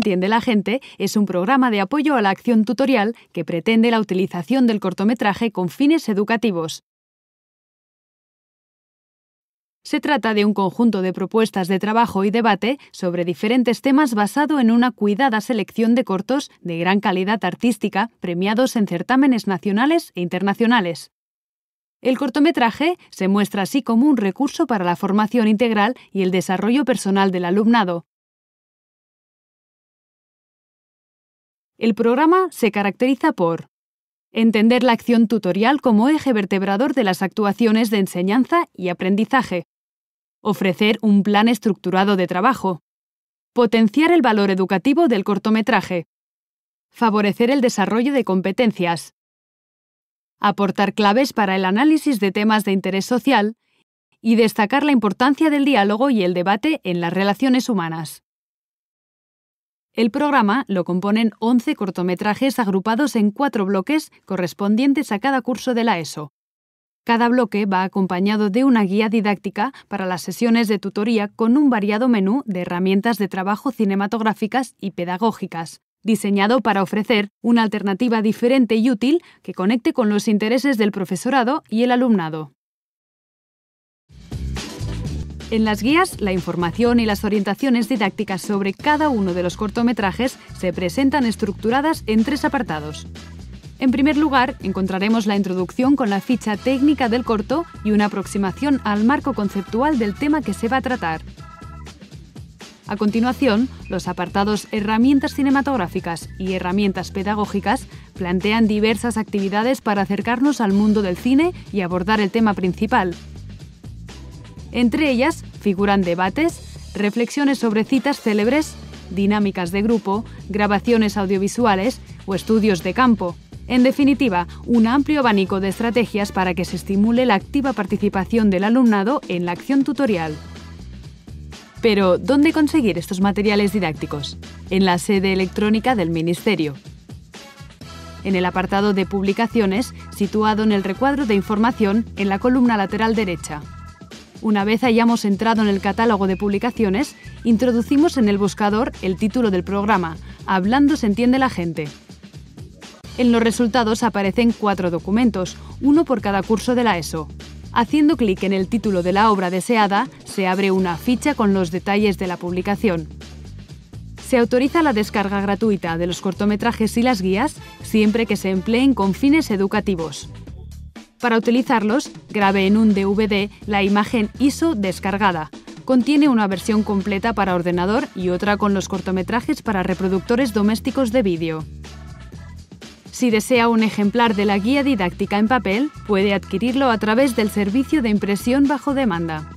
entiende la gente es un programa de apoyo a la acción tutorial que pretende la utilización del cortometraje con fines educativos. Se trata de un conjunto de propuestas de trabajo y debate sobre diferentes temas basado en una cuidada selección de cortos de gran calidad artística premiados en certámenes nacionales e internacionales. El cortometraje se muestra así como un recurso para la formación integral y el desarrollo personal del alumnado. El programa se caracteriza por entender la acción tutorial como eje vertebrador de las actuaciones de enseñanza y aprendizaje, ofrecer un plan estructurado de trabajo, potenciar el valor educativo del cortometraje, favorecer el desarrollo de competencias, aportar claves para el análisis de temas de interés social y destacar la importancia del diálogo y el debate en las relaciones humanas. El programa lo componen 11 cortometrajes agrupados en 4 bloques correspondientes a cada curso de la ESO. Cada bloque va acompañado de una guía didáctica para las sesiones de tutoría con un variado menú de herramientas de trabajo cinematográficas y pedagógicas, diseñado para ofrecer una alternativa diferente y útil que conecte con los intereses del profesorado y el alumnado. En las guías, la información y las orientaciones didácticas sobre cada uno de los cortometrajes se presentan estructuradas en 3 apartados. En primer lugar, encontraremos la introducción con la ficha técnica del corto y una aproximación al marco conceptual del tema que se va a tratar. A continuación, los apartados Herramientas cinematográficas y Herramientas pedagógicas plantean diversas actividades para acercarnos al mundo del cine y abordar el tema principal. Entre ellas figuran debates, reflexiones sobre citas célebres, dinámicas de grupo, grabaciones audiovisuales o estudios de campo. En definitiva, un amplio abanico de estrategias para que se estimule la activa participación del alumnado en la acción tutorial. Pero, ¿dónde conseguir estos materiales didácticos? En la sede electrónica del Ministerio. En el apartado de publicaciones, situado en el recuadro de información en la columna lateral derecha. Una vez hayamos entrado en el catálogo de publicaciones, introducimos en el buscador el título del programa, Hablando se entiende la gente. En los resultados aparecen 4 documentos, uno por cada curso de la ESO. Haciendo clic en el título de la obra deseada, se abre una ficha con los detalles de la publicación. Se autoriza la descarga gratuita de los cortometrajes y las guías siempre que se empleen con fines educativos. Para utilizarlos, grabe en un DVD la imagen ISO descargada. Contiene una versión completa para ordenador y otra con los cortometrajes para reproductores domésticos de vídeo. Si desea un ejemplar de la guía didáctica en papel, puede adquirirlo a través del servicio de impresión bajo demanda.